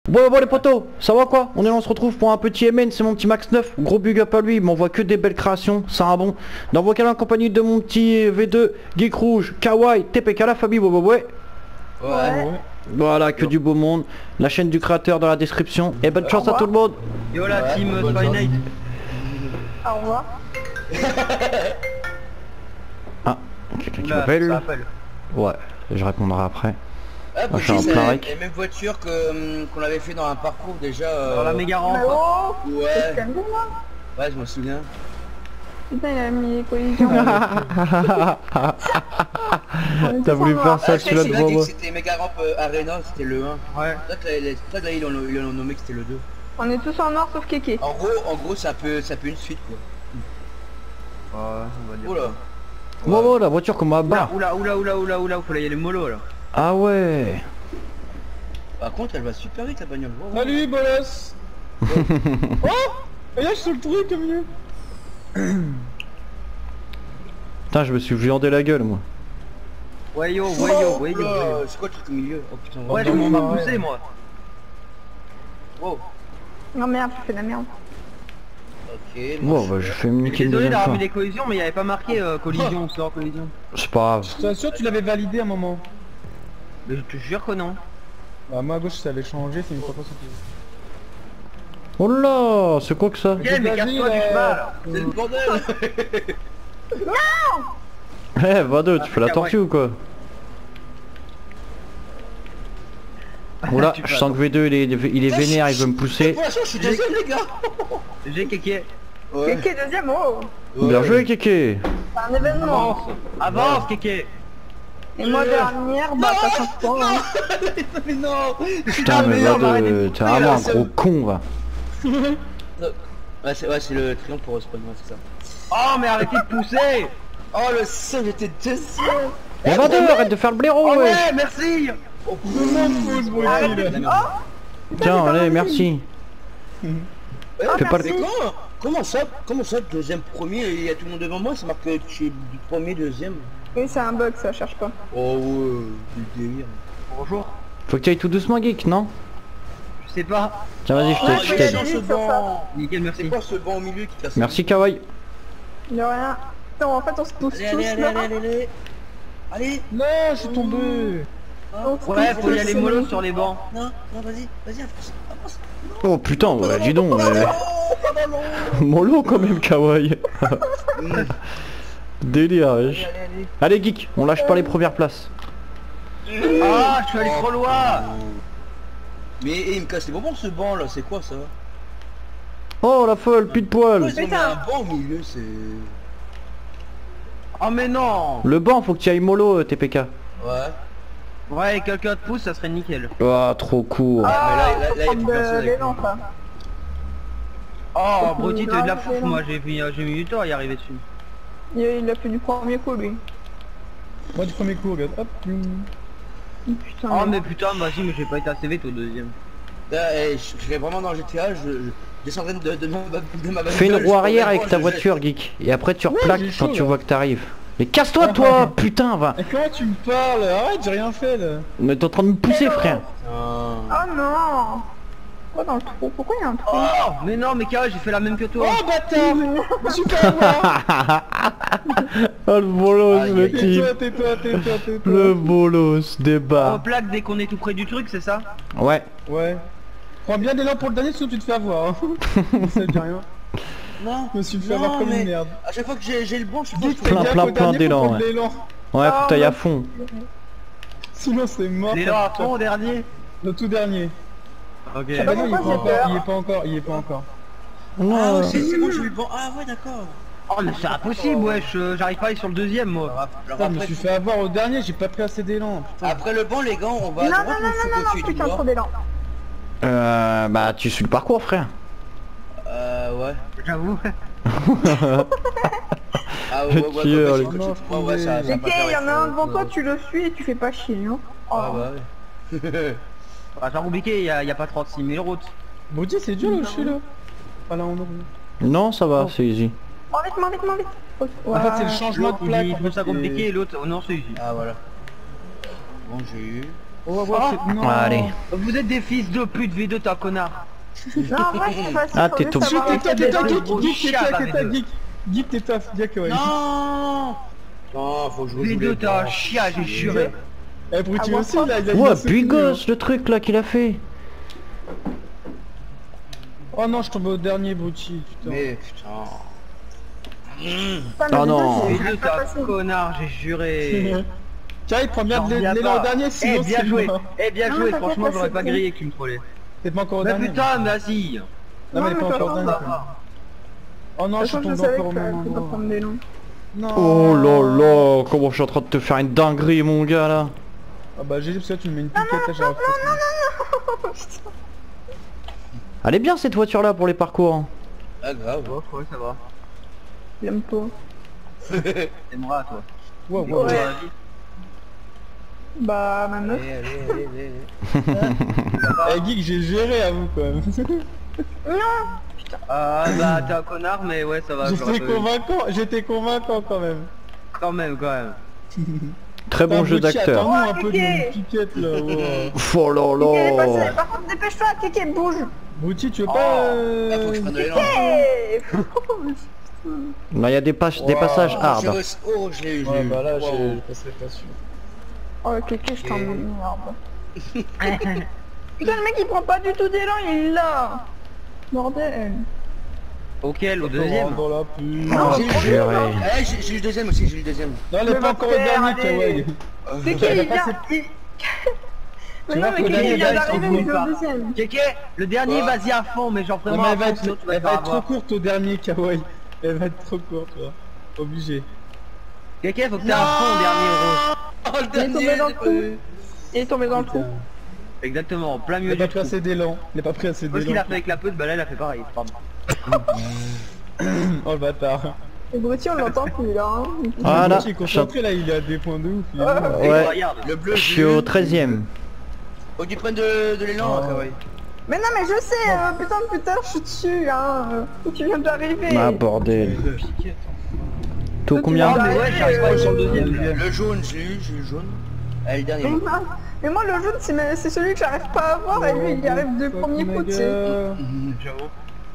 Bon les potos, ça va quoi? On se retrouve pour un petit MN, c'est mon petit Max 9. Gros big up à lui, il m'envoie que des belles créations, ça a un bon. Dans vos câlins en compagnie de mon petit V2, Geek Rouge, Kawaii, TPK la famille, ouais. Voilà, que du beau monde. La chaîne du créateur dans la description. Et bonne chance à tout le monde. Yo la team Spy Night. Au revoir. Ah, quelqu'un qui m'appelle. Ouais, je répondrai après. Ah, je suis en plein rec. la même voiture qu'on avait fait dans un parcours déjà. Dans la méga rampe. Ouais. Ouais, je m'en souviens. Putain, il a mis les collisions. T'as voulu faire ça celui-là devant moi. C'était Mega Ramp Arena, c'était le 1. Ouais. C'est pour ça que là ils l'ont nommé que c'était le 2. On est tous en noir sauf Kéké. En gros ça peut une suite quoi. Ouais, on va dire. Oula. Wow, la voiture comme à bas. Oula, faut y aller mollo là. Ah ouais. Par contre elle va super vite la bagnole. Salut bolos. Oh. Et là je suis sur le truc comme mieux. Putain, je me suis viandé la gueule moi. Ouais yo. C'est quoi le truc au milieu? Oh putain. Ouais, je m'en m'a poussé moi. Wow. Non merde, tu fais de la merde. Ok. Bon bah je fais me niquer une Désolé deuxième d'avoir fois. mis des collisions mais il n'y avait pas marqué collision ou sort collision. C'est pas grave. Je t'assure tu l'avais validé à un moment. Mais je te jure que non. Bah moi à gauche ça allait changer, c'est une fois pas sorti. Oh là, c'est quoi que ça? Ok, mais casse-toi du cheval. C'est le bordel. Eh, Va2, tu fais la tortue ou quoi? Oula, je sens que V2 il est vénère, il veut me pousser. Pour l'instant je suis deuxième les gars. J'ai kéké. Kéké deuxième, oh. Bien joué Kéké. C'est un événement. Avance kéké. Et moi dernière, bah t'as 5 points. Hein. Mais non. Putain mais Va2, t'es vraiment un gros con va. Ouais c'est le triomphe pour spawn, c'est ça. Oh mais arrêtez de pousser. Oh le seul, j'étais deuxième. Mais Va2, arrête de faire le blaireau Oh ouais. ouais, merci. Tiens, allez, merci. Fais pas le... Mais comment ça deuxième premier, il y a tout le monde devant moi, c'est marqué que je suis du premier, deuxième. Oui, c'est un bug, ça cherche pas. Oh ouais, du délire. Bonjour. Faut que tu ailles tout doucement Geek, non? Je sais pas. Tiens vas-y, je t'aide. Ce banc. Nickel, C'est merci. quoi ce banc au milieu qui casse? Merci Kawaii. De rien. Non, en fait on se pousse tous là. Allez. Non, je suis tombé. On se Ouais, pousse faut y tous. aller mollo sur les bancs. Non, vas-y, avance. Oh putain, ouais, dis donc. Mollo quand même Kawaii. Délire. wesh. Allez Geek, on lâche pas les premières places. Ah, je suis allé trop loin. Mais il me casse les bonbons ce banc là, c'est quoi ça? Oh la folle, plus de poils. Ils ont mis un banc au milieu, c'est... Oh mais non. Le banc, faut que tu ailles mollo TPK. Ouais. Ouais, quelqu'un te pousse, ça serait nickel. Ah, trop court. Ah, mais là, il y a faut plus prendre personne de avec l'élan ça. Oh, Brody, t'es de la fouf, moi j'ai mis du temps à y arriver dessus. Il a fait du premier coup lui. Moi du premier coup, regarde, hop. Putain. Oh mais putain, vas-y, mais j'ai pas été assez vite au deuxième. Là, je serais vraiment dans GTA, je descendrais de ma bagnole. Fais une roue arrière avec je ta jette. voiture Geek. Et après tu replaques j'ai quand chaud, tu là. vois que t'arrives. Mais casse-toi toi, putain va. Et comment tu me parles? Arrête, j'ai rien fait là. Mais t'es en train de me pousser frère. Ah. Oh non. Quoi dans le trou? Pourquoi il y a un trou? Oh, mais non, mais carré, j'ai fait la même que toi. Oh bâtard. Je me suis fait avoir. Oh le bolos Aïe, le aïe, type. Tais-toi. Le bolos On débat. plaque dès qu'on est tout près du truc, c'est ça? Ouais. Ouais. Prends bien des lampes pour le dernier sinon tu te fais avoir. Ça dit rien. Non, Je me suis fait avoir comme mais une merde. à chaque fois que j'ai le bon, je Dites, Plein, fais gaffe plein, au plein dernier, d'élan, faut prendre ouais. l'élan. Ouais, faut que t'ailles à fond. Sinon c'est mort. Les là à fond au dernier. Le tout dernier. Ok. Ah bah non, il pourquoi est pas encore, il est pas encore. Ah Non. c'est bon, j'ai eu le bon. Ah ouais, d'accord. Oh mais c'est impossible, wesh, j'arrive pas à aller sur le deuxième moi. Alors Putain, je me après, suis fait avoir au dernier, j'ai pas pris assez d'élan. Putain. après le banc, les gars, on va Non, à non, droite, non, on se non, continue du putain, nord. trop d'élan. Bah tu suis le parcours frère. Ouais. J'avoue. Ah Le ouais, tueur, ouais, les- ouais, ça va Ok, pas il y en a un devant toi, faire tu le suis et tu fais pas chier, hein. Ah Oh. ouais. Bah t'as compliqué, y a pas 36 000 routes. Maudit, c'est dur là où je suis là. Pas là en haut. Non ça va, c'est easy. M'en vite. En fait, c'est le changement de L'autre il plaque. dit en tout ça fait, compliqué et l'autre, oh non c'est easy. Ah voilà. Bon, j'ai eu. On va voir. Non. Allez. Vous êtes des fils de pute, V2 t'es un connard. Non, en vrai, c'est facile. Ah, faut t'es juste tout- savoir Geek, lequel des deux. Geek, t'es taf, Geek, ouais. Non. Non, faut que je rejoue les V2 t'es un blancs. chien, j'ai juré. Eh, Brutti Ah, aussi, bon, là, il a Ouais, sauté, bigos, le truc là qu'il a fait. Oh non, je tombe au dernier, Brutti, putain. Mais putain. Putain, mais Oh les non. deux, V2 c'est t'es pas un facile. connard, j'ai juré. Tiens, il prend bien J'en de reviens l'élan pas. au dernier, sinon Eh bien c'est joué, mort. eh bien Non, joué, t'inquiète franchement pas, j'aurais pas c'est grillé que tu me trollais. Peut-être pas encore au Mais dernier. putain, vas-y. Non, mais elle est mais pas encore toi, au ça dernier. va. Oh non, De je toute suis façon, je tombé savais encore au que même tu vas endroit. prendre des noms. Non. Oh là là, comment je suis en train de te faire une dinguerie mon gars là. Ah bah j'ai dit parce que tu me mets une piquette là, j'arrive pas. Elle est bien cette voiture là pour les parcours. Hein. Ah grave. Ouais, ça va. J'aime pas. T'aimeras toi. Ouais, ouais, Ouais. ouais. Bah, ma meuf. Eh Geek, j'ai géré à vous quand même. Ah bah t'es un connard mais ouais ça va. J'étais convaincant quand même. Quand même. Très bon Putain, jeu Brutti, d'acteur. attends-nous un Oh, peu Kéké. d'une piquette là. Ouais. Oh là Kéké, elle est passée. là. Par contre, dépêche-toi, Kéké, bouge. Brutti, tu veux Oh. pas Là, faut que je prenne de l'élan. Hey. Là il y a des passages hard. Oh, je l'ai eu. Ouais, bah là, Wow. j'ai passé pas sûr. Oh, Kéké, je t'en merde. Putain, le mec, il prend pas du tout d'élan, il est là. Bordel. Auquel, au On deuxième. rentre dans la pub. Non, J'ai eu le premier, purée. non. Eh, j'ai eu le deuxième aussi, j'ai eu le deuxième. Non, elle est Mais pas va encore au faire, dernier, allez. Kawaii. C'est qui, Elle a il vient... passé- Mais Tu non, vois mais qu'au Kéké, dernier, il vient gars, ils sont d'arriver, venus il est par- au deuxième. Kéké, le dernier Ouais. vas-y à fond mais genre Non, vraiment mais à elle va fond, être, sinon tu vas elle te va faire être trop avoir. courte au dernier, Kawaii. Elle va être trop courte, là. Obligé. Kéké faut que t'aies à fond au dernier rose. Oh, le Il est tombé dernier. dans le trou. Il est tombé dans le trou. Exactement, en plein Il milieu a pas du pris trou. assez d'élan. Il a pas pris assez Moi ce qu'il d'élan. a fait avec la peute, bah là il a fait pareil, pardon. Oh le bâtard. Et Brutti, on l'entend plus, là. Hein. Voilà. Brutti est concentré là, il a des points de ouf. il est Ouais. bon. Et Ouais. regarde. Le bleu, Je suis au 13ème. Faut que tu prennes de l'élan, Oh. Kawaii. Mais non, mais je sais, putain, je suis dessus, hein. Tu viens d'arriver. Ah bordel. T'es au combien? Ah mais ouais, j'arrive pas sur le deuxième. Le jaune, j'ai eu le jaune. Allez, le dernier. Mais moi, le jaune, c'est celui que j'arrive pas à avoir, et lui, il y arrive de premier coup, tu sais. J'avoue.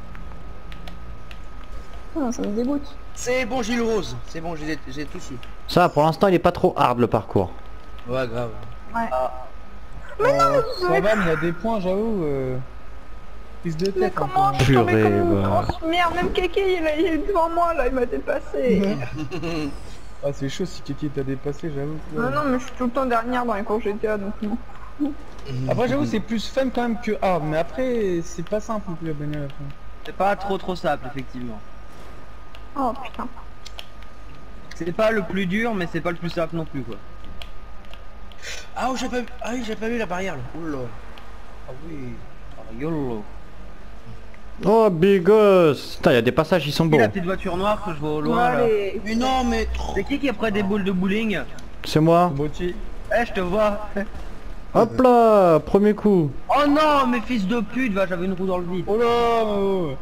Ah, ça me dégoûte. C'est bon, j'ai eu le rose. C'est bon, j'ai tout su. Ça pour l'instant il est pas trop hard le parcours. Ouais, grave. Ouais. Ça va, mais il y a des points, j'avoue. Prise de Mais tête. comment je suis tombé Purée, comme une bah. grosse merde, même Kéké, il est devant moi, là, il m'a dépassé. Ah, c'est chaud si Kiki t'a dépassé, j'avoue. Non, non, mais je suis tout le temps dernière dans les cours GTA, donc non. Après, j'avoue, c'est plus fun quand même que hard, mais après, c'est pas simple non plus à gagner à la fin. C'est pas trop simple effectivement. Oh putain. C'est pas le plus dur mais c'est pas le plus simple non plus quoi. Ah, oh, j'ai pas vu. Ah oui, j'ai pas vu la barrière là. Oula. Ah oui. Oh, YOLO. Oh bigos. Putain il y a des passages ils sont Qui beaux. la petite voiture noire que je vois au Bon, loin là. allez. Mais non, mais. C'est qui est près des boules de bowling? C'est moi. Brutti. Eh je te vois. Hop là, premier coup. Oh non mais fils de pute, va j'avais une roue dans le vide. Oh là oh.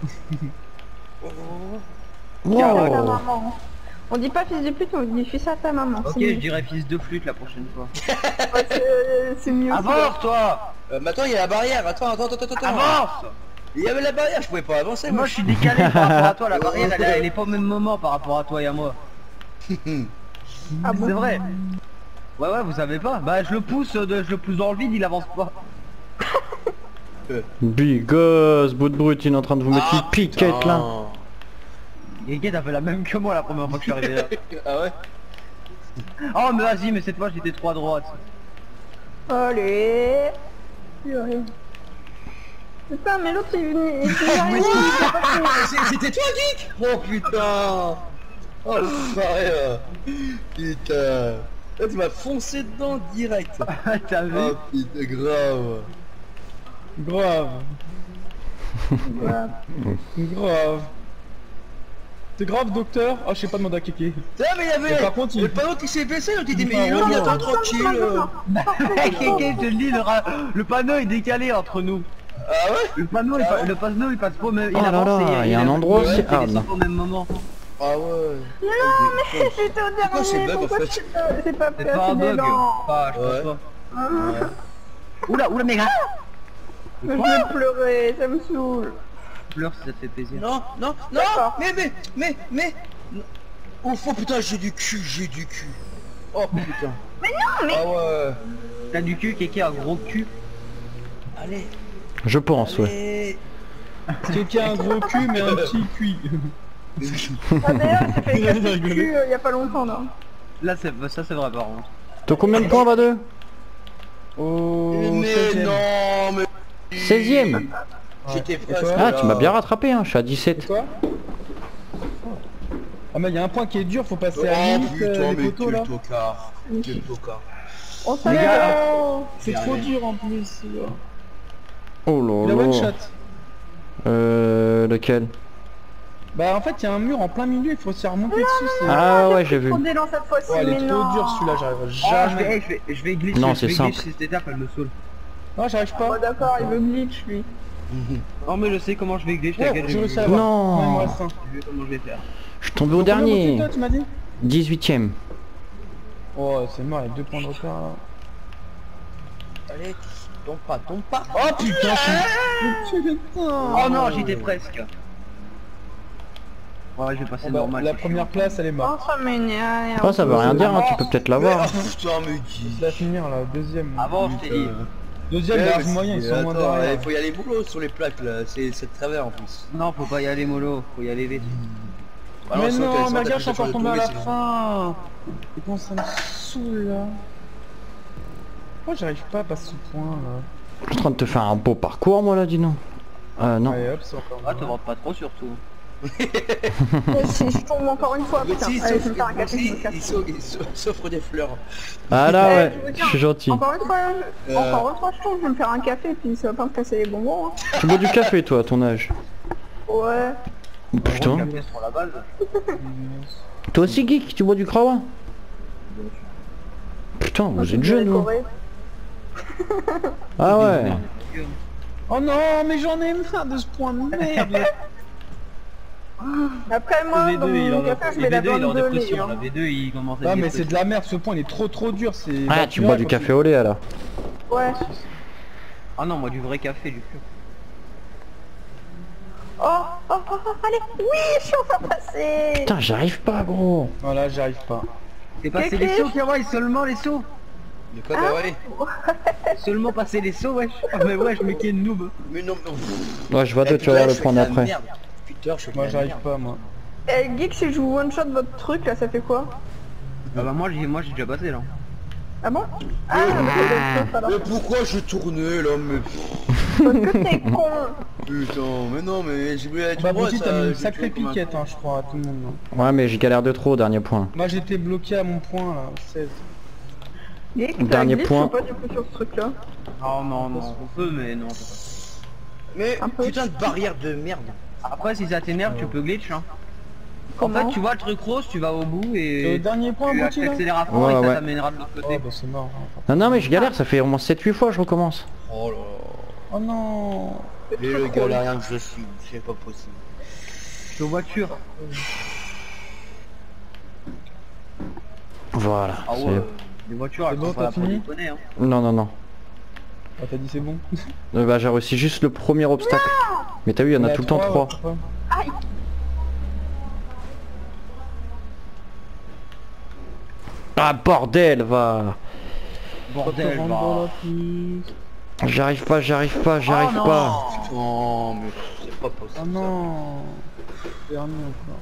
Fils à ta Wow. maman. On dit pas fils de pute, on dit fils à ta maman. Ok c'est je mieux. dirais fils de flûte la prochaine fois. Ouais, c'est mieux. Avance toi. Mais attends, il y a la barrière. Attends. Avance. Il y avait la barrière, je pouvais pas avancer. Moi je suis décalé par rapport à toi, la barrière elle est pas au même moment par rapport à toi et à moi. Ah bon. C'est vrai. Ouais vous savez pas. Bah je le pousse dans le vide, il avance pas. Bigos, bout de brut, il est en train de vous mettre une piquette là. Kéké t'as fait la même que moi la première fois que je suis arrivé là. Ah ouais. Oh mais vas-y mais cette fois j'étais trop à droite. Allez. Purée. Putain, mais l'autre il arrive. C'était toi, Geek. Oh putain. Oh le pareil. Putain. Là, tu m'as foncé dedans direct. T'as vu? Oh putain, grave. Grave. Grave. C'est grave, docteur? Ah, je sais pas demander à Kiki. Tiens, mais il y avait Mais par contre, il- le panneau qui s'est baissé, donc il dit Il mais va l'autre il rouler. attend tranquille. Hey Kéké, je te le dis, le panneau est décalé entre nous. Ah ouais. Le panneau, le panneau il passe pas au même. Oh là là, il y a un endroit aussi aussi hard. au même moment. Ah ouais. J'étais au quoi ces dernier, bugs, en pourquoi fait c'est pas C'est fait pas un assez bug. d'élan? Pas, je Ouais. pense pas. Oula, mais gars. Je vais pleurer, ça me saoule. Pleure si ça te fait plaisir. Non, non, non. D'accord. Mais. Oh putain, j'ai du cul. Oh putain. Mais non, mais... Ah ouais. T'as du cul, Kéké a gros cul. Allez. Je pense, ouais. Allez. Quelqu'un a un gros cul mais un petit cuit. Ah, d'ailleurs, j'ai fait casser le cul il y a pas longtemps, là. Là, ça c'est vrai par contre. T'as combien de points, Vadeux? Oh, Mais 16e. non, mais... 16ème. J'étais Et presque toi Ah, là. tu m'as bien rattrapé, hein, je suis à 17. Quoi? Ah mais il y a un point qui est dur, faut passer Oh à limite putain, les mais poteaux là. quel tocard. On Les savait... gars, c'est trop dur en plus. Oh La là one là. shot. Lequel? Bah en fait il y a un mur en plein milieu, il faut se remonter dessus. C'est Ah ouais, j'ai vu. Trop d'élan cette fois-ci, oh, elle mais est trop non. dure celui-là, j'arriverai jamais. Je vais glitcher. Non, je c'est vais simple. glitcher cette étape, elle me saoule. Non, j'arrive Oh pas. d'accord, il veut glitch, lui. Non mais je sais comment je vais glitch, Oh, t'inquiète, j'ai réussi à l'avoir. Non. Ouais, il me reste un. je sais comment je vais faire. Je suis tombé au Combien dernier. monté, toi, tu m'as dit 18ème. Oh c'est mort, il y a 2 points de retard là. Allez, tombe pas. Oh putain, Oh non, j'étais presque. Ouais, je vais passer normal. La c'est première place elle est Oh, morte. ça m'énerve. Oh, ça veut rien dire, hein, tu peux peut-être l'avoir. Putain, mais qui... Je la finir là, deuxième. Avant, je t'ai dit. Deuxième, Ouais, large mais moyen, ils sont moins attends, derrière. il faut y aller boulot sur les plaques là, c'est de travers en plus. Non, faut pas y aller mollo, faut y aller vite. Ah Mais sinon, non, t'as- ma t'as gars, je suis déjà encore sur tombé à le la tombé, fin. Et comment ça me saoule là. Pourquoi j'arrive pas à passer ce point là? Je suis en train de te faire un beau parcours, moi, là, dis donc. Non. Allez hop, c'est encore Ah, te vends pas trop surtout. Si je tombe encore une fois, Mais putain. si, Allez, je vais me faire un café, je me casse. il s'offre des fleurs. Ah là, Eh, ouais, je vous je suis tiens. gentil. Encore une fois, je tombe, je vais me faire un café, puis ça va pas me casser les bonbons, hein. Tu bois du café, toi, à ton âge? Ouais. Putain. Café sur la base. Toi aussi, geek, tu bois du Krawa? Putain, vous êtes jeune, vous. Décoré. Ah ouais. Oh non, mais j'en ai marre de ce point de merde. Après, moi, Le dans V2, il mon en café, je le mets la V2, il est en bande de lait, dépression. hein. Le V2, il commence à Ah être mais c'est de la merde, ce point il est trop dur, c'est... Ah, tu bois du café au lait, alors. Ouais. Ah non, moi du vrai café, du coup. Allez. Oui, je suis enfin passé. Putain, j'arrive pas, gros. Voilà, j'arrive pas. C'est passé Kéké. les sauts, Kawaii, seulement les sauts. De quoi, bah ouais. Seulement passer les sauts, wesh. Ah mais wesh, mais qui est noob. Mais non, mais... Ouais, je vois deux, tu vas voir le point d'après. Putain, je suis Moi j'arrive pas moi. Eh, Geek, si je vous one-shot votre truc, là, ça fait quoi? Ah bah moi j'ai déjà passé là. Ah bon? Ah, alors. Mais pourquoi je tournais là, mais... Parce que t'es con. Putain, mais non, mais j'ai voulu être Bah droit, Bouti ça, t'as mis une j'ai sacrée tué comme un piquette con. hein, je crois à tout le monde. Là. Ouais, mais j'ai galère de trop au dernier point. Moi j'étais bloqué à mon point là, 16. Geek, t'as Dernier glitch point. ou pas du coup sur ce truc-là? Non, on peut, mais non. on peut pas. Mais Un peu. putain de barrière de merde. Après, si ça t'énerve, tu peux glitch. Hein. En Comment? fait, tu vois le truc rose, tu vas au bout Le et dernier point tu Bouti là? accélères à fond Ouais, et ça ouais. t'amènera de l'autre Oh côté. bah c'est mort. Non, non, mais je galère, ça fait au moins 7-8 fois que je recommence. Oh là Oh non. là. Et le galérien que je suis, c'est pas possible. Je suis aux voitures. Voilà. Ah c'est- ouais, les voitures, elles C'est bon, sont pas là t'as pour fini déconner. Hein. Non, non, non. Ah t'as dit c'est bon? Bah, j'ai réussi juste le premier obstacle. Mais t'as vu, il y en a tout le temps 3. Aïe. Ah, bordel, va. Bordel, bah. J'arrive pas, j'arrive pas, j'arrive non. pas. Putain, mais c'est pas possible. Oh non. Dernier encore.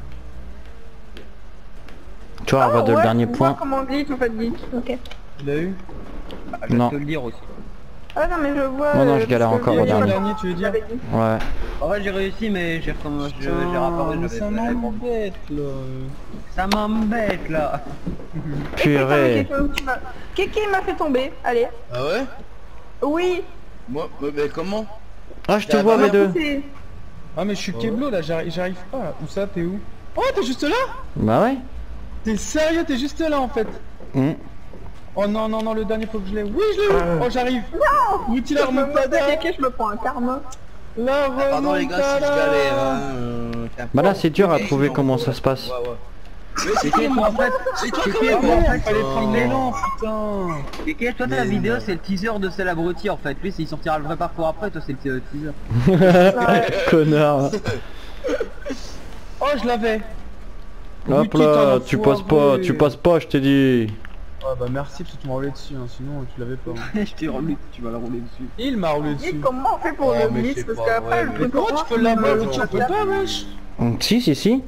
Tu vois, on va de le ouais, dernier je vois point. comment glitch en fait, Geek. Ok. Tu l'as eu? Bah, je vais Non. te le dire aussi. Ah non, mais je vois... Non, non, je galère parce que encore j'ai au pas dernier. compris Tu veux ce dire? que j'avais dit. Ouais. En vrai, j'ai réussi, mais j'ai recommencé. J'ai Putain, rapporté, mais ça m'embête là. Ça m'embête là. Purée. Kéké m'a fait tomber. Allez. Ah ouais? Oui. Moi, mais comment? Ah, je te Ah, vois, bah, mes deux. C'est- Ah mais je suis Keblo là, j'arrive pas. Où ça, t'es où? Oh t'es juste là? Bah ouais. T'es sérieux, t'es juste là en fait. Hmm. Oh non non non, le dernier faut que je l'ai. Oui je l'ai eu. Oh j'arrive. Non. Oui tu la Je me remontada. Kéké, je me prends un karma. La Pardon les gars si je remontada. galère. Hein, Bah là, c'est dur à trouver comment ça se passe. Ouais, ouais. Mais c'est Kéké, toi en fait, C'est toi Kéké, quand même, toi, en hein. fait, Fallait prendre l'élan, putain. Kéké, toi t'as la Mais vidéo, non. c'est le teaser de celle abruti en fait. Lui, il sortira le vrai parcours après, toi c'est le teaser. Connard. Oh, je l'avais. Hop Putain, là, l'enfoiré. tu passes pas, je t'ai dit. Ah bah merci parce que tu m'as roulé dessus, hein, sinon tu l'avais pas. Hein. Je t'ai remis, tu vas la rouler dessus. Il m'a roulé Et dessus. comment on fait pour Oh, le mais glitch? c'est Parce pas qu'après, vrai, le mais truc Comment tu peux l'avoir le tu peux pas, wesh? Si.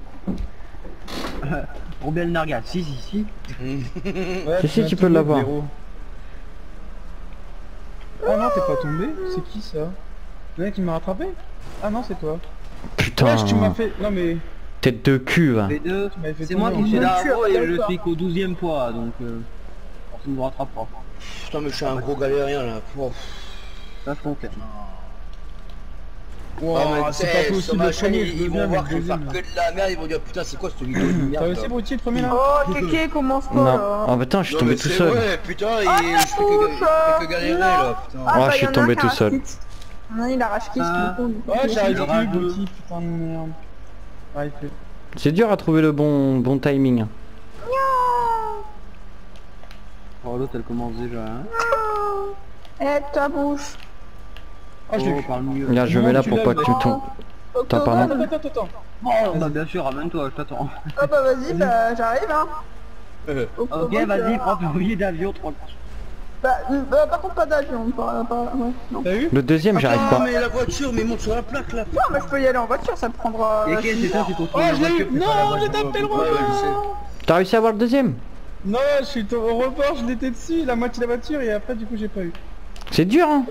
Pour bien le narga, si. Ouais, Si, viens tu peux tomber, l'avoir. blaireau. Ah non, t'es pas tombé? C'est qui ça? Le mec qui m'a rattrapé? Ah non, c'est toi. Putain, Wesh, tu m'as fait... Non mais... tête de cul, va. V2, Tu m'avais fait c'est moi tomber qui suis en là voiture, et je d'accord. suis qu'au 12ème fois, donc personne ne me rattrape pas. Putain, mais je suis un gros galérien là. Oh. Ça je confirme. Wow, Ah, mais c'est t'sais, pas sur possible, ma le chaîne, premier, ils vont voir que je vais faire que de la merde, ils vont dire putain c'est quoi cette vidéo de T'as merde réussi là. Brutti le premier là? Oh, Kéké, commence pas Non, là. ah putain, je suis Non, tombé mais tout c'est seul. vrai, putain, et Ah, je fais que galérer là, putain. Ah, bah, je suis y en a tombé un qui tout a seul. arraché. Non, il arrache qui Ah. Ouais, j'arrive Le plus, rage. Brutti, putain de merde. Ah, il fait... C'est dur à trouver le bon timing. Oh l'autre elle commence déjà, hein. Eh, ta bouche. Ah, je l'ai Oh, vu. par le milieu. Là, je Non, mets là tu pour l'as, pas que tu mais- tombes. Octogone. pardon. Attends. Oh bah bien sûr, ramène-toi, je t'attends. Ah bah vas-y, bah j'arrive hein. Ok, Octogone, vas-y, prends ton billet d'avion, 3 Bah par contre pas d'avion, ouais, non. T'as vu? Le deuxième, j'arrive Ah, pas. mais la voiture, mais monte sur la plaque là. Non mais je peux y aller en voiture, ça me prendra... Ok, c'est ça, c'est ton Oh, je l'ai eu! Non, j'ai tapé le Ouais, ouais, je sais. rebord! T'as réussi à avoir le deuxième? Non, je suis au rebord, je l'étais dessus, la moitié de la voiture, et après, du coup, j'ai pas eu. C'est dur, hein.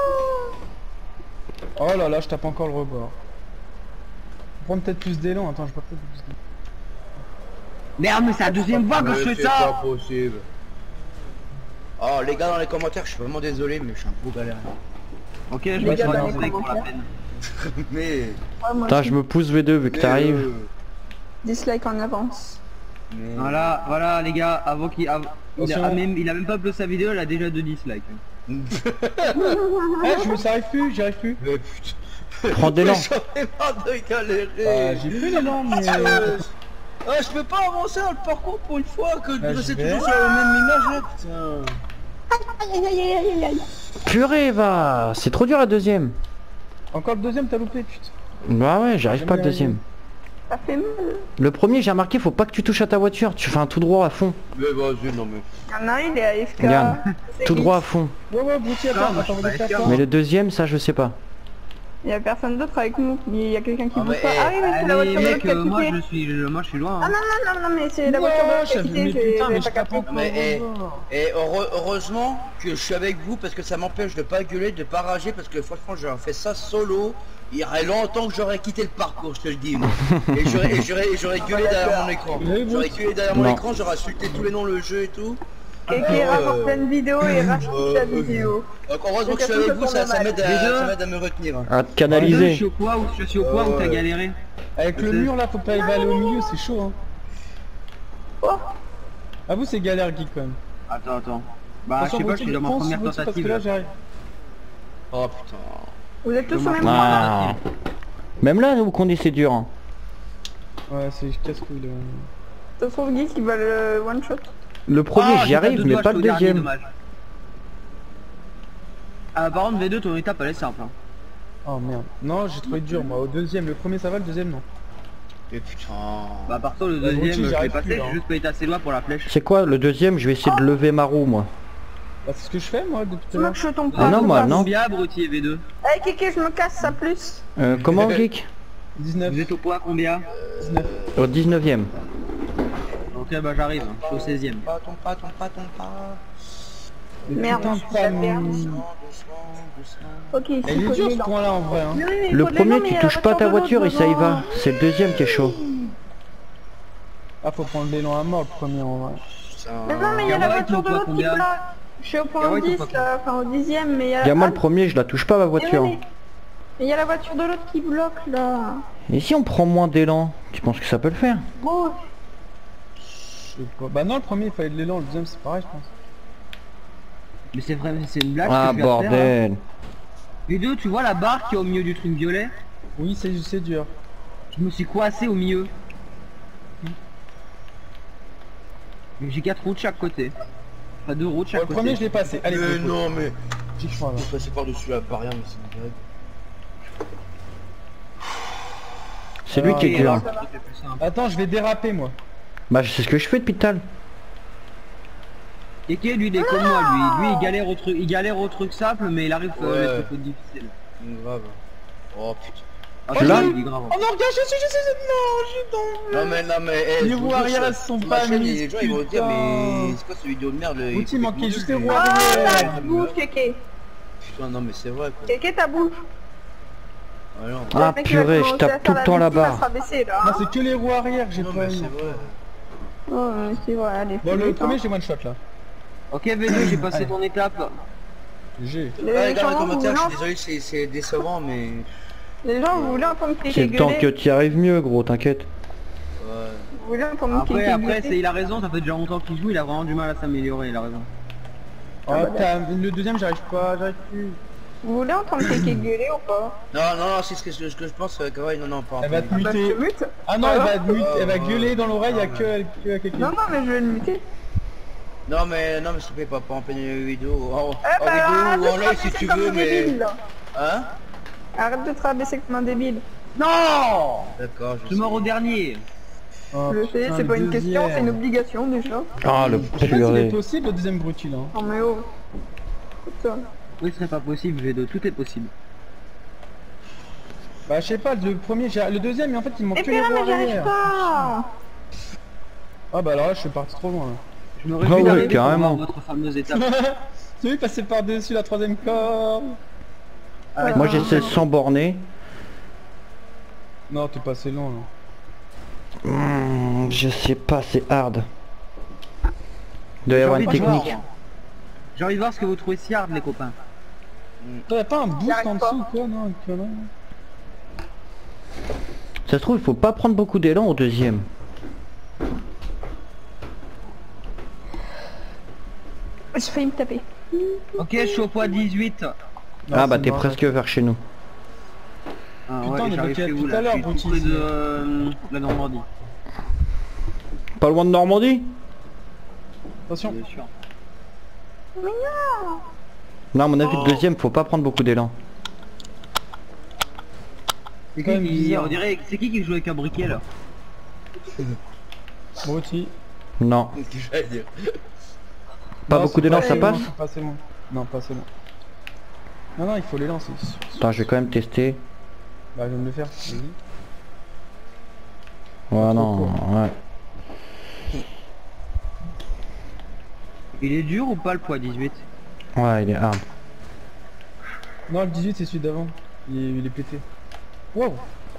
Oh là là, je tape encore le rebord. Faut prendre peut-être plus d'élan, attends, je vais pas peut-être plus d'élan. Merde, mais c'est la deuxième fois que je fais C'est ça. pas possible. Oh les gars dans les commentaires, je suis vraiment désolé mais je suis un gros galérien. Ok, je Les vais gars, sur dans un les dislike pour la commentaires. peine. Mais... Ouais, moi Putain, aussi. je me pousse V2 vu que t'arrives. Dislike en avance. mais- Voilà les gars, avant qu'il... Il Attention. a même pas uploadé sa vidéo, il a déjà 2 dislikes. Eh, j'y arrive plus, j'y arrive plus. Mais putain. Prends d'élan. J'en ai marre de galérer. J'ai plus l'élan, mais... Ah, je peux pas avancer dans le parcours pour une fois que Bah, de rester je vais. toujours sur la même image là, putain. Aïe aïe aïe aïe aïe. Purée, va. C'est trop dur la deuxième. Encore le deuxième, t'as loupé, putain. Bah ouais, j'arrive Jamais pas le arrivé. deuxième. Ça fait mal. Le premier, j'ai remarqué, faut pas que tu touches à ta voiture. Tu fais un tout droit à fond. Mais vas-y, non mais... Il y en a un, il est AFK. Regarde, C'est tout qui droit à fond. Ouais, Brutti, Non, attends, moi, attends, je on va suis faire pas ça. Mais le deuxième, ça, je sais pas. Il y a personne d'autre avec nous. Il y a quelqu'un qui Ah, bouge mais, pas. Ah oui, mais c'est la Allez voiture de l'autre mec, qui a moi quitté. je suis loin. Ah Hein. non, mais c'est la Non, voiture de l'autre qui a j'avais- quitté, mais putain, mais j'ai je pas tape capté. encore Mais, le rebord. Et heureusement que je suis avec vous parce que ça m'empêche de pas gueuler, de pas rager parce que franchement j'aurais fait ça solo. Il y aurait longtemps que j'aurais quitté le parcours, je te le dis. Moi. Et j'aurais gueulé derrière mon écran. Mais vous- J'aurais gueulé derrière mon Non. écran, j'aurais insulté tous les noms le jeu et tout. Kéké rapporte plein de vidéos et rachète la euh, vidéo. Donc heureusement que je suis C'est avec vous, ça surtout m'aide Les deux. à me retenir. À te Je canaliser. suis au point où je suis au point où t'as Ouais. galéré. Avec le mur là, faut pas aller au milieu, c'est chaud hein. Oh, À vous, c'est galère, geek quand même. Attends. Bah je Attention, sais pas, je Brutti, suis dans ma fonce, première Brutti, parce que tentative. là, j'arrive. Oh putain. vous êtes tous au même Dommage. endroit. Ah. Même là, où qu'on dit, c'est dur. Hein. Ouais, c'est casse-couille là. Ça se trouve Geek qui va le one shot. Le premier, Ah, j'y j'ai arrive, deux mais doigts, pas je le suis au dernier, deuxième. dommage. Ah par contre V2 ton étape elle est simple hein. Oh merde. Non, j'ai trouvé dur moi. Au deuxième, le premier ça va, le deuxième non. Et putain. Bah par contre le Bah, deuxième Brutti, je l'ai j'arrive passé, plus, là, j'ai hein. juste pas été assez loin pour la flèche. C'est quoi, le deuxième, je vais essayer de lever ma roue, moi. Bah, c'est ce que je fais moi depuis tout Tu à veux l'heure. que je tombe Ah non, moi, non. Combien Brutti et V2? Eh Kéké, je me casse ça plus. Comment, Geek? 19. Vous êtes au point combien? 19. Au 19ème. Ok bah j'arrive, je suis au 16ème. Tombe pas. Mais Merde, putain, je suis à terre. Doucement. Ok, il Elle est faut dure que ce je point là en vrai hein. Mais oui, mais il Le faut de l'élan, premier, mais il tu y a la touches pas ta de l'autre voiture et ça y va. devant. C'est le deuxième qui est chaud. Ah, faut prendre l'élan à mort le premier en vrai. Mais non, mais il y a la Gawa, voiture ils de sont l'autre pas qui combien? bloque. Je suis au point Gawa, ils sont 10 pas là, enfin au 10ème, mais il y a... Moi, Ah, le premier, je la touche pas, ma mais voiture. oui, mais il y a la voiture de l'autre qui bloque là. Et si on prend moins d'élan, tu penses que ça peut le faire? Bon, Je sais pas. Bah non, le premier il fallait de l'élan, le deuxième c'est pareil je pense. Mais c'est vrai, c'est une blague Ah, ce que je viens de faire, hein. bordel. V2 tu vois la barre qui est au milieu du truc violet? Oui, c'est dur. Je me suis coincé au milieu. J'ai 4 roues de chaque côté. Enfin 2 roues de chaque Le côté. premier je l'ai passé. Allez, Mais go, go. non, mais... J'y crois là. Je suis passé par-dessus la barrière, mais c'est dingue. C'est lui qui est dur. Attends, je vais déraper moi. Bah c'est ce que je fais depuis tout à l'heure. Et qui lui il est comme moi lui. Lui il galère au truc simple mais il arrive Ouais. les trucs difficiles. Grave. Oh putain. Ah, Tu l'as il est grave. Oh non, regarde, je suis non, Non mais, Les roues arrière, elles sont pas mises. mises, Les gens ils vont dire, putain. mais c'est quoi ce vidéo de merde le- Outil il- manquait il- juste les roues Ah, arrière. ta bouche, Kéké. Putain, non mais c'est vrai quoi. Kéké, ta bouche. Ah non, Ah Le mec, il va purée, je commencer à tape faire tout le la temps victime, là-bas. elle sera baissée, là, Non, hein. c'est que les roues arrière que j'ai non pas mais eu. c'est vrai. Oh, c'est vrai, allez. Bon, fais le vite, premier hein. j'ai one shot là. Ok V2 j'ai passé Allez. ton étape. J'ai. Les Ouais, regarde les gens, vous commentaires, je voulez suis désolé, c'est décevant mais... Les gens, vous voulez entendre Kéké C'est le temps que gueuler? tu y arrives mieux gros, t'inquiète. Ouais. Vous voulez entendre Kéké Après gueuler? il a raison, ça fait déjà longtemps qu'il joue, il a vraiment du mal à s'améliorer, il a raison. Oh, le deuxième j'arrive pas, j'arrive plus. Vous voulez entendre Kéké gueuler ou pas? Non, c'est ce que je pense, Kawaii, non, pas Elle va te Bah, je muter. te mute. Ah non, elle va te mute, Oh, elle va ouais. gueuler dans l'oreille à que quelqu'un. Non, non, mais je vais le muter. Non mais s'il te plaît, pas en pleine vidéo. En Eh bah, arrête vidéo ou en de te live si rabaisser tu comme veux, un mais... débile, là. Hein? Arrête de te rabaisser comme un débile. Non. D'accord, Je suis mort au dernier. Oh, Je sais, putain, c'est le pas une question, deuxième. c'est une obligation déjà. Ah le Je sais pas s'il est purée. possible le deuxième brutil hein. Non mais oh. Putain. Oui ce serait pas possible V2, tout est possible. Bah je sais pas, le premier, le deuxième, mais en fait il manque Et que puis les là, roues mais j'y arrive arrière. pas. Ah bah alors là je suis parti trop loin. Je me Ah réjouis ouais, d'arriver pour carrément. voir votre fameuse étape. Tu as vu passer par dessus la troisième corde. Arrête. Moi j'essaie sans borner. Non t'es passé loin là. Je sais pas, c'est hard. Il doit y avoir une technique. J'ai envie de voir ce que vous trouvez si hard les copains. T'as pas un boost J'arrive en pas. dessous quoi non une connerie. Ça se trouve, il faut pas prendre beaucoup d'élan au deuxième. J'ai failli me taper. Ok je suis au poids 18. Non, Ah bah c'est t'es marrant. presque vers chez nous. Ah, Putain, on est j'arrive bloqué chez vous, tout à là. l'heure, Je suis Brutus. tout près de la Normandie. Pas loin de Normandie? Attention. Bien sûr. Non, à mon avis, le deuxième, faut pas prendre beaucoup d'élan. C'est quand même bizarre. on dirait, c'est qui joue avec un briquet là? Brutil. Non. Qu'est-ce que j'allais dire? Pas Non, beaucoup c'est d'élan, pas ça assez passe? loin, pas assez loin. Non pas assez loin. Non non il faut les lancer. Attends, je vais quand même tester. Bah je vais me le faire. Vas-y. Ouais, Trop non, court. ouais. Il est dur ou pas le poids 18? Ouais, il est hard. Non le 18 c'est celui d'avant. Il est pété. Wow.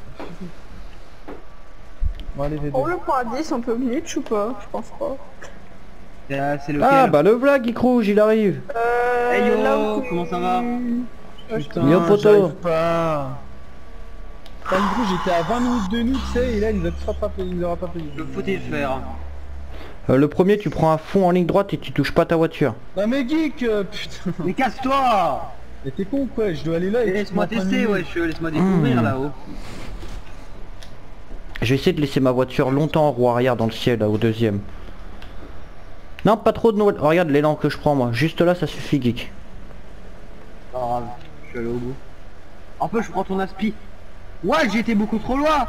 Bon allez V2. Pour le point 10, on peut glitch ou pas? Je pense pas. C'est lequel? Ah bah le vlag, Geek Rouge, il arrive. Hey yo, là où comment ça va? Putain, Yo, poteau. j'arrive pas. Enfin, du coup j'étais à 20 minutes de nous tu sais et là il nous a tout rattrapé, il nous aura pas payé. Le faut-il faire? Le premier, tu prends à fond en ligne droite et tu touches pas ta voiture. Non mais geek putain. Mais casse-toi! Mais t'es con ou quoi? Je dois aller là et Laisse-moi tu m'as pas tester, mis. wesh, laisse-moi découvrir là-haut. Je vais essayer de laisser ma voiture longtemps en roue arrière dans le ciel, là, au deuxième. Non, pas trop de nouvelles. Oh, regarde l'élan que je prends, moi. Juste là, ça suffit, Geek. Pas grave, je suis allé au bout. En plus, je prends ton aspi. Ouais, j'ai été beaucoup trop loin!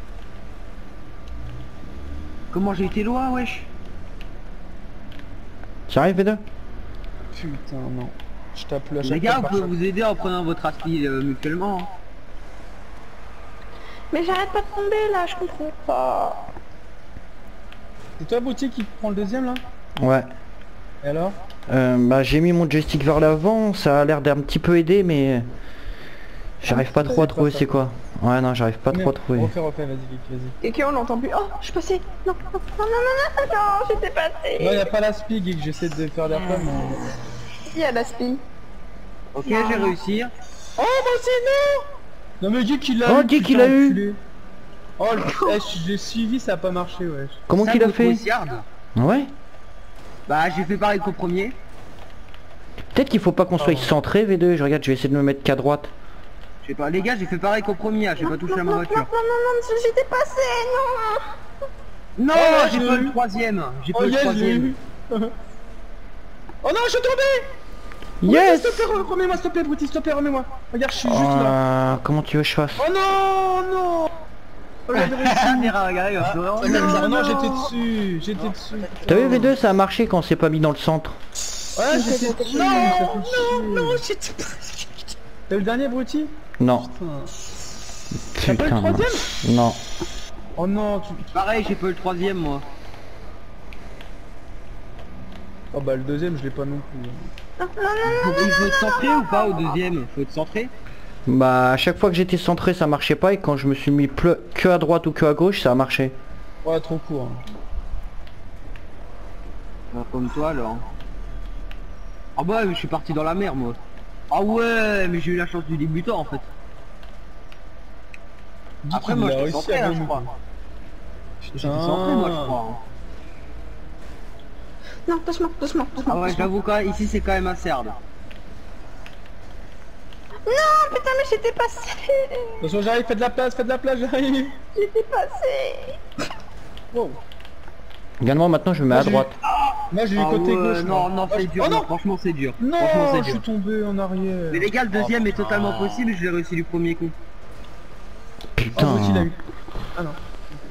Comment j'ai été loin, wesh? Ça arrive, V2? Putain non. Je tape là. Les gars, on peut vous aider en prenant votre aspi mutuellement. Mais j'arrête pas de tomber là, je comprends pas. C'est toi Boutique qui prend le deuxième là? Ouais. Et alors? Bah j'ai mis mon joystick vers l'avant, ça a l'air d'un petit peu aider, mais... J'arrive pas trop à trouver c'est quoi. Ouais, non, j'arrive pas trop à trouver. Refais, vas-y geek, vas-y. Et qui on l'entend plus. Oh, je suis passé. Non, non, non, non, non, non, non, j'étais passé. Non y'a pas la spi geek, j'essaie de faire des fois mais... Il y a la spi. Ok, j'ai réussi. Oh bah c'est non. Non mais geek il a Oh, eu. Geek, putain, il a eu. enculé. Oh je l'ai suivi, ça a pas marché wesh. Comment Ça, qu'il a vous trouvez fait? si hard? Ouais. Bah, j'ai fait pareil qu'au premier. Peut-être qu'il faut pas qu'on soit centré, V2. Je regarde, je vais essayer de me mettre qu'à droite. Je sais pas, les gars, j'ai fait pareil qu'au premier, j'ai pas touché à ma Non, voiture. non, non, non, j'étais passé, non. Non, Oh, j'ai je pas l'ai le eu. troisième. J'ai pas Oh le yes, j'ai troisième. eu. Oh non, je suis tombé. Yes. S'il te plaît, remets-moi, s'il te plaît, Bruti, s'il te plaît, remets-moi. Regarde, je suis juste là. Comment tu veux que je fasse? Oh non, non. Oh, j'avais réussi. Ah, Non, j'étais dessus, j'étais dessus. T'as vu V2, ça a marché quand c'est pas mis dans le centre. Ouais, j'étais dessus. Non, ça fait chier. non, j'étais pas... T'as eu le dernier, Bruti? Non. T'as pas eu le Putain. troisième? Non. Oh non, tu... Pareil, j'ai pas eu le troisième moi. Oh bah le deuxième, je l'ai pas non plus. Il faut être centré ou pas au deuxième? Faut être centré? Bah à chaque fois que j'étais centré ça marchait pas et quand je me suis mis que à droite ou que à gauche ça a marché. Ouais, trop court. Comme toi alors. Ah bah je suis parti dans la mer moi. Ah ouais, mais j'ai eu la chance du débutant en fait. Après moi j'étais centré là je crois. J'étais centré moi je crois. Non, doucement, doucement, doucement. Ah ouais, j'avoue quand même, ici c'est quand même assez hard. Non, putain, mais j'étais passé. Attention, j'arrive, faites de la place, j'arrive. J'étais passé. Wow. Également maintenant je me mets à droite. Moi j'ai eu Ah côté ouais, gauche. non, moi. non, c'est dur, Oh non, franchement c'est dur. non, Franchement c'est je suis dur. tombé en arrière. Mais les gars, le deuxième est totalement possible, je l'ai réussi du premier coup. Oh, Putain. Bruti l'a eu. Ah non.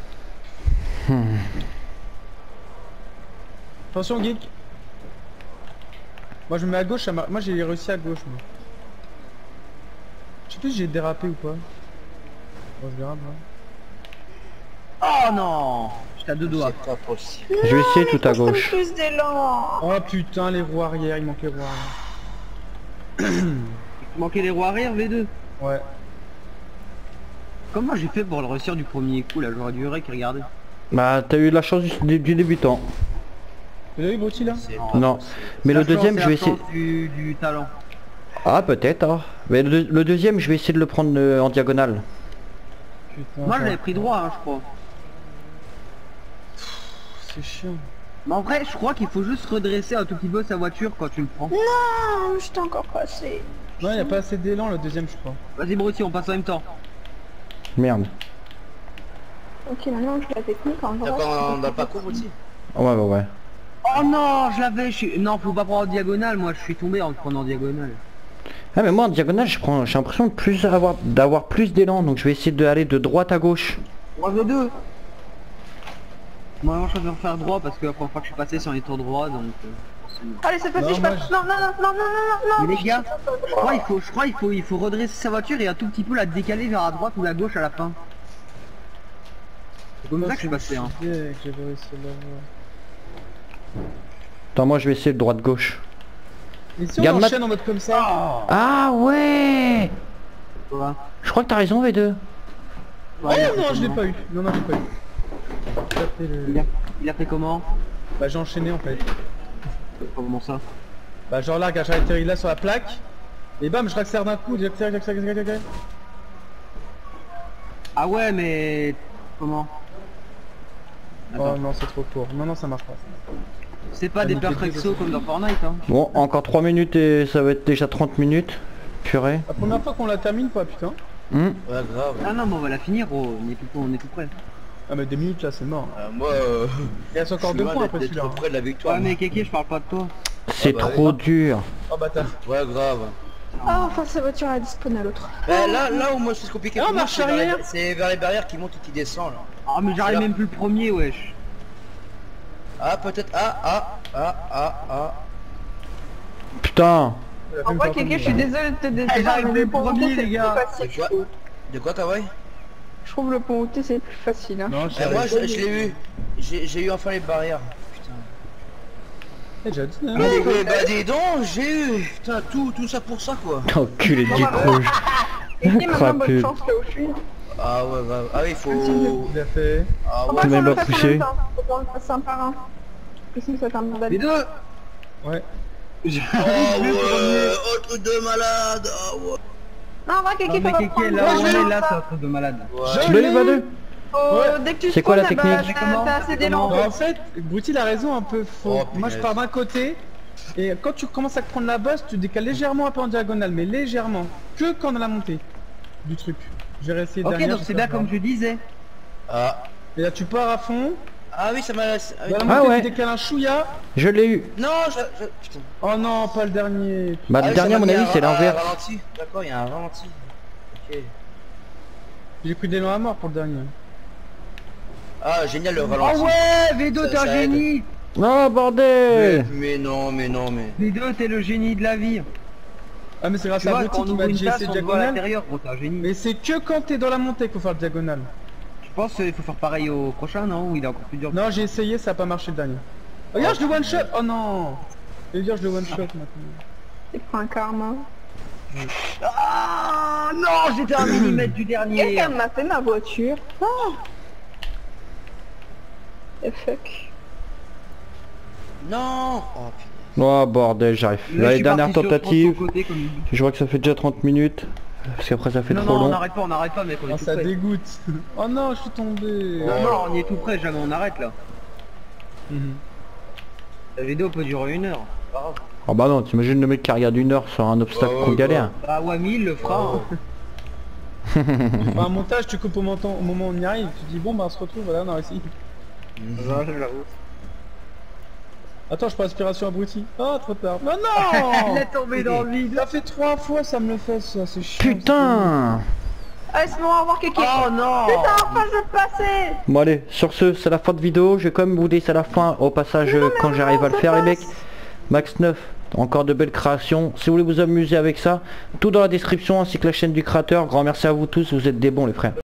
Attention, geek. Moi je me mets à gauche, moi j'ai réussi à gauche. Moi. Je sais plus si j'ai dérapé ou pas. Bon, je dérape, ouais. Oh non, j'étais à deux doigts. C'est pas possible. Je vais essayer tout à Faut que je gauche. prenne plus d'élan. Oh putain, les roues arrière, il manque les roues arrière. Il manquait les roues arrière V2. Ouais. Comment j'ai fait pour le réussir du premier coup là? J'aurais dû regarder. Bah t'as eu la chance du débutant. Vous avez vu Bruti là? C'est pas Non. possible. Mais le La chance, deuxième c'est je vais la essayer. chance du talent. Ah peut-être hein. Mais le deuxième je vais essayer de le prendre en diagonale. Putain. Moi ça j'avais va. pris droit hein, je crois. C'est chiant. Mais en vrai je crois qu'il faut juste redresser un tout petit peu sa voiture quand tu le prends. Non, j'étais encore passé. Non, y a pas assez d'élan le deuxième, je crois. Vas-y Brutti, on passe en même temps. Merde. Ok, maintenant je la technique en T'as vrai. pas dans le parcours aussi? Ouais. Oh non, je l'avais, non faut pas prendre en diagonale, moi je suis tombé en le prenant en diagonale. Ah mais moi en diagonale j'ai l'impression de d'avoir plus d'élan donc je vais essayer d'aller de droite à gauche. Moi je deux. Moi je vais faire droit parce que la première fois que je suis passé sur les tours droits donc... Allez, cette fois-ci Non, je moi, passe. Non, non, non, non, non, non, non. Mais les gars, je crois il faut redresser sa voiture et un tout petit peu la décaler vers la droite ou la gauche à la fin. C'est comme ça que je suis passé hein. J'avais réussi à l'avoir. Attends moi je vais essayer de droite gauche. Et si on Garde enchaîne en mode comme ça? Ah ouais. Quoi? Je crois que t'as raison V2. Oh non, je l'ai pas eu. Non, j'ai pas eu. J'ai tapé le- Il a fait comment? Bah j'ai enchaîné en fait. Comment ça? Bah genre là, regarde, j'ai atterri là sur la plaque. Et bam, je raccélère d'un coup, j'accélère. Ah ouais mais... Comment? Oh non, c'est trop court. Non, ça marche pas. C'est pas des perfectos comme dans Fortnite hein. Bon encore 3 minutes et ça va être déjà 30 minutes. Purée. La première fois qu'on la termine quoi, putain. Hmm. Ouais, grave. Ah non mais on va la finir gros, on est tout près. Ah mais 2 minutes là, c'est mort. Moi, Il reste encore je 2 suis points loin après d'être celui-là. près de la victoire. Ouais mais Kéké je parle pas de toi. C'est bah, trop dur. Oh bâtard. Ouais, grave. Ah, enfin, sa voiture elle dispone à l'autre. Bah, là où moi c'est compliqué, Ah, pour moi, marche c'est vers les- arrière. c'est vers les barrières qui montent et qui descendent là. Ah mais j'arrive même plus le premier wesh. Ah peut-être, Putain. En vrai, Kéké, je suis désolée de te décevoir, j'arrive mais les le pont premiers, routé, c'est les plus gars. facile, De je quoi trouve. De quoi Kawaii? Je trouve le pont routé, c'est plus facile, hein. Non, Moi je l'ai eu. J'ai eu enfin les barrières. Putain. j'ai dit. Hein. Bah dis donc, j'ai eu. Putain, tout ça pour ça quoi. Enculé de Dick rouge. Kéké, maintenant, bonne Crapule. chance là où je suis. Ah ouais, bah, ah oui, faut... Il a fait. Ah On ouais. Tu va m'avais le pas faire en poussé. même temps. Faut qu'on le fasse un par un. Ici, c'est un bordel. Les deux. Ouais. Oh ouais, oh truc de malade. Ah ouais. Non, en vrai, Non Kéké, mais faut Kéké reprendre. là Faut on est là, reprendre c'est un truc de malade. Ouais. Tu l'as eu V2? Dès que tu C'est quoi la spawns, technique? bah, t'as assez d'élan. Bah, en fait, Bruti il a raison un peu faux. Oh, Moi je punaise. pars d'un côté. Et quand tu commences à prendre la bosse, tu décales légèrement un peu en diagonale, mais légèrement. Que quand on a la montée du truc. Je vais essayer Ok derrière. donc c'est bien comme je disais. Ah. Et là tu pars à fond. Ah oui, ça m'a... Ah ouais. Décale un chouïa. Je l'ai eu. Non, putain. Oh non, pas le dernier. Bah Ah le oui, dernier ça à m'a mon mis avis un- c'est l'inverse. un ralenti. D'accord, il y a un ralenti. Ok. J'ai pris des noms à mort pour le dernier. Ah, génial le Ah ralenti. ouais, V2 t'es Ça un aide. génie. Oh bordel. Mais non. V2 t'es le génie de la vie. Ah mais c'est grâce Tu à vois, Brutti quand on qui ouvre m'a une dit tasse, c'est on te voit à diagonale. l'intérieur, gros, t'es un génie. Mais c'est que quand t'es dans la montée qu'il faut faire le diagonale. Je pense qu'il faut faire pareil au prochain, non? Ou il est encore plus dur? Non, j'ai essayé, ça a pas marché le dernier. Regarde, je le one shot. Oh non. Je vais dire je le one shot maintenant. Il prend un karma. Ah non, j'étais à un millimètre du dernier. Quelqu'un m'a fait ma voiture. Oh. Et fuck. Non. Oh putain. Oh bordel, j'arrive. Là, Là, je les suis dernières parti sur tentatives. ton côté, comme... Je vois que ça fait déjà 30 minutes. Parce qu'après ça fait Non, trop non, long. on n'arrête pas, mec, on est Oh, tout ça près. dégoûte. Oh non, je suis tombé. Non, non, on y est tout près, jamais on arrête là. Mhm. La vidéo peut durer 1 heure. Pas grave. Oh bah non, t'imagines le mec qui regarde 1 heure sur un obstacle Oh, qu'on galère. Bah Wami il le fera. Enfin, un montage, tu coupes au moment où on y arrive. Tu dis bon bah on se retrouve, voilà, on a réussi. Ouais, j'avoue. Attends, je prends aspiration abruti. Oh, trop tard. Non, Il non. est tombé dans le vide. Ça fait 3 fois, ça me le fait, ça, c'est chiant. Putain. Allez, c'est bon, au revoir, Kéké. Oh non. Putain, enfin je veux passer. Bon allez, sur ce, c'est la fin de vidéo. Je vais quand même vous laisser à la fin, au passage, quand j'arrive à le faire les mecs. Max 9, encore de belles créations. Si vous voulez vous amuser avec ça, tout dans la description ainsi que la chaîne du créateur. Grand merci à vous tous, vous êtes des bons les frères.